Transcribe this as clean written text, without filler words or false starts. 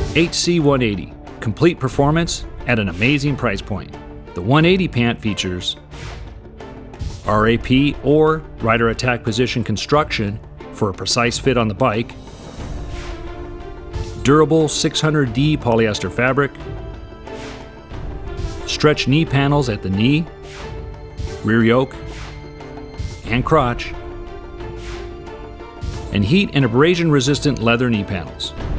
HC 180, complete performance at an amazing price point. The 180 pant features RAP or rider attack position construction for a precise fit on the bike, durable 600D polyester fabric, stretch knee panels at the knee, rear yoke, and crotch, and heat and abrasion resistant leather knee panels.